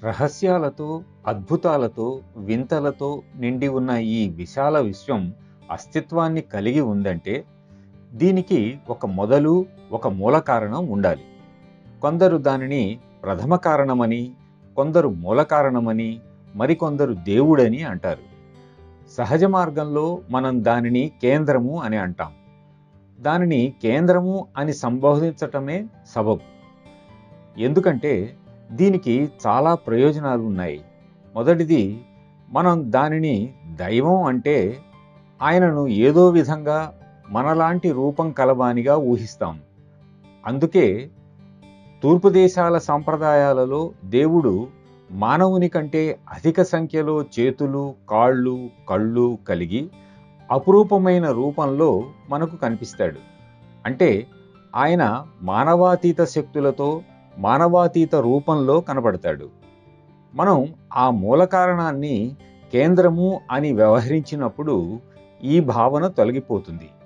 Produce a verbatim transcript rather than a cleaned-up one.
రహస్యాలతో, అద్భుతాలతో, వింతలతో నిండి ఉన్న ఈ విశాల విశ్వం అస్తిత్వాన్ని కలిగి ఉందంటే దీనికి ఒక మొదలు, ఒక మూల కారణం ఉండాలి. కొందరు దానిని ప్రథమ కారణమని, కొందరు మూల కారణమని, మరికొందరు దేవుడని అంటారు. సహజ మార్గంలో మనం దానిని కేంద్రము అని అంటాం. దానిని కేంద్రము అని సంబోధించటమే సబబు. ఎందుకంటే దీనికి చాలా ప్రయోజనాలు ఉన్నాయి. మొదటిది, మనం దానిని దైవం అంటే ఆయనను ఏదో విధంగా మనలాంటి రూపం కలవానిగా ఊహిస్తాం. అందుకే తూర్పు దేశాల సంప్రదాయాలలో దేవుడు మానవుని కంటే అధిక సంఖ్యలో చేతులు, కాళ్ళు, కళ్ళు కలిగి అపురూపమైన రూపంలో మనకు కనిపిస్తాడు. అంటే ఆయన మానవాతీత శక్తులతో మానవాతీత రూపంలో కనబడతాడు. మనం ఆ మూల కారణాన్ని కేంద్రము అని వ్యవహరించినప్పుడు ఈ భావన తొలగిపోతుంది.